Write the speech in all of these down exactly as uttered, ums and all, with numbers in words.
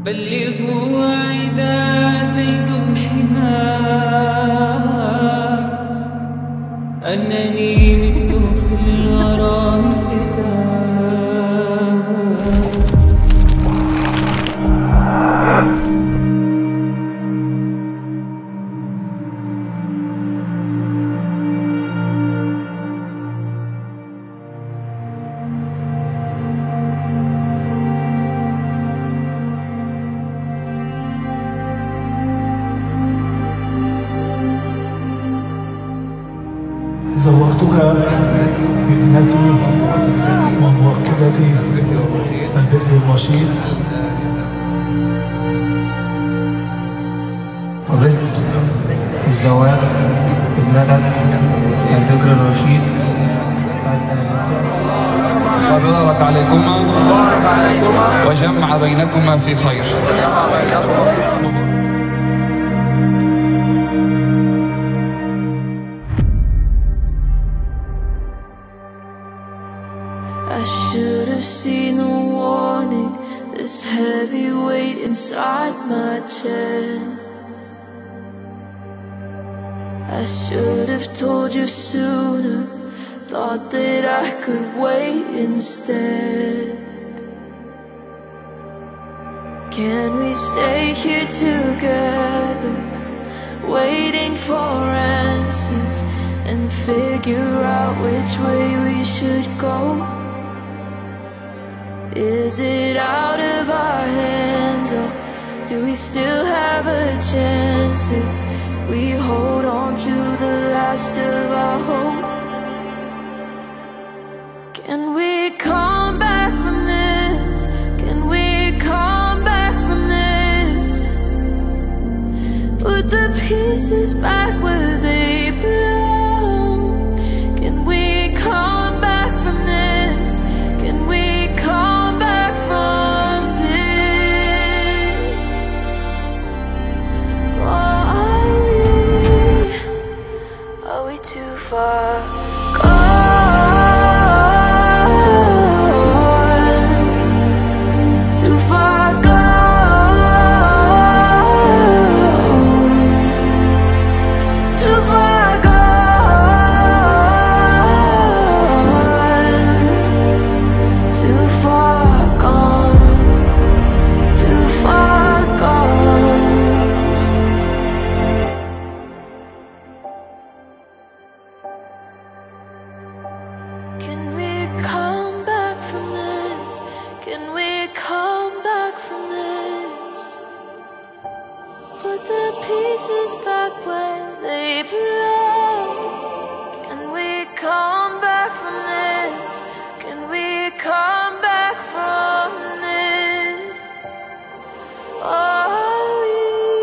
بلغوا إذا أتيتم حماه أنني مت في الغرام فتاه. زورتك ابنتي وموكلتي البر الرشيد. قبلت الزواج ابنتك البكر الرشيد الآنسة. فبارك عليكما وجمع بينكما في خير. I should have seen the warning, this heavy weight inside my chest. I should have told you sooner, thought that I could wait instead. Can we stay here together, waiting for answers, and figure out which way we should go? Is it out of our hands, or do we still have a chance if we hold on to the last of our hope? Can we come back from this? Can we come back from this? Put the pieces back where they belong. Can we come back from this? Can we come back from this? Or are we, are we too far gone? Too far gone. Too far gone. Too far gone. Too far gone. Can we come back from this? Can we come back from this? Put the pieces back where they belong. Can we come back from this? Can we come back from this? Are we?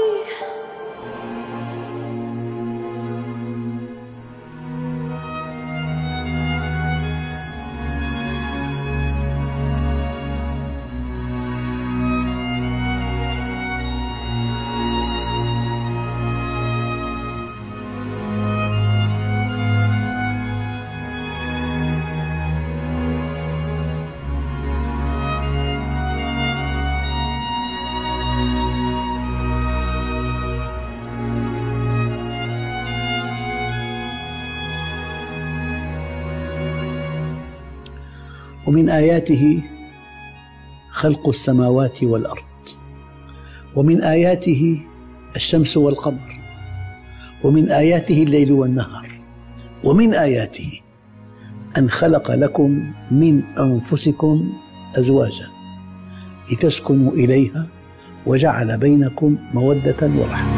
ومن آياته خلق السماوات والأرض، ومن آياته الشمس والقمر، ومن آياته الليل والنهار، ومن آياته أن خلق لكم من أنفسكم أزواجا لتسكنوا إليها وجعل بينكم مودة ورحمة.